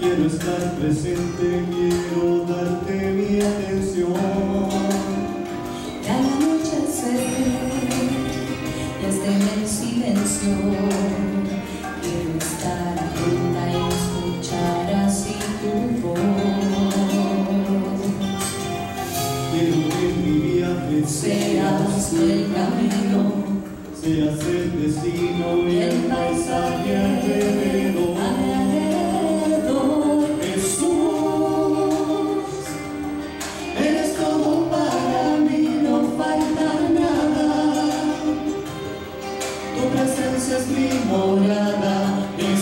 Quiero estar presente, quiero darte mi atención. Y al anochecer, desde el silencio, quiero estar atenta y escuchar así tu voz. Quiero que mi viaje Seas tú el camino, seas el destino y el paisaje alrededor. Jesús, eres todo para mí, no falta nada. Tu presencia es mi morada.